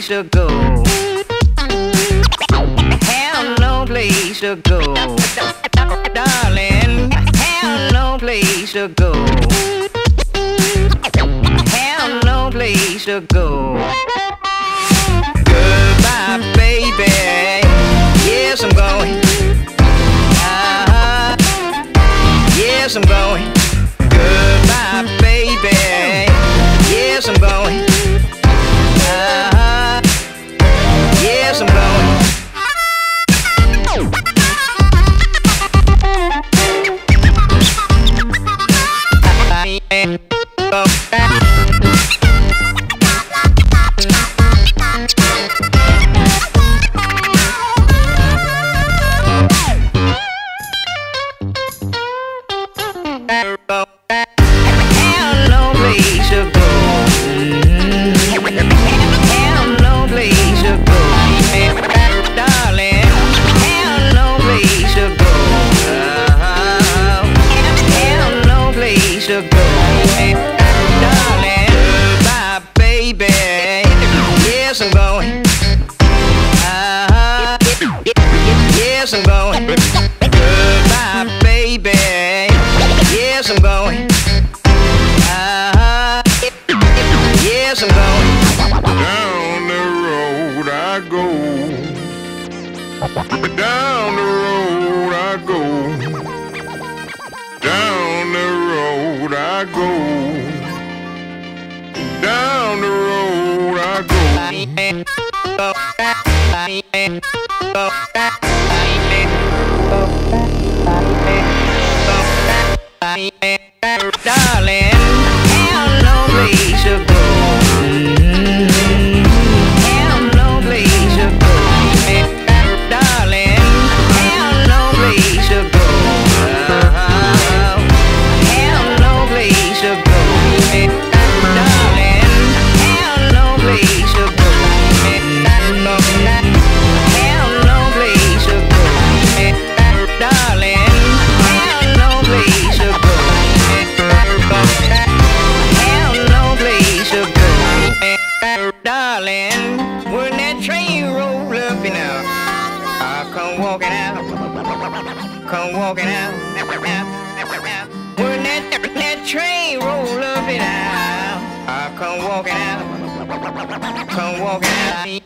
place to go. Have no place to go. Darling, have no place to go. Have no place to go. Goodbye, baby. Yes, I'm going. Yes, I'm going. Goodbye, baby. Yes, I'm going. Yes, I'm going. Have no place to go. Have no place to go. Darling, have no place to go. Have no place to go. Darling, goodbye, baby. Yes, I'm going. Yes, I'm going. Goodbye, baby. Yes, I'm going. Yes, I'm going. Down the road I go. Down the road I go. Down the road I go. Down the road I go. Darling, have no place to go. Have no place to go. Darling, have no place to go. Have no place to go. Darling, have no place to go. Have no place to go. Darling, have no place to go. Have no place to go. Darling, when that train roll up and out, I come walking out. Come walking out. When that train roll up and out, I come walking out. Come walking out.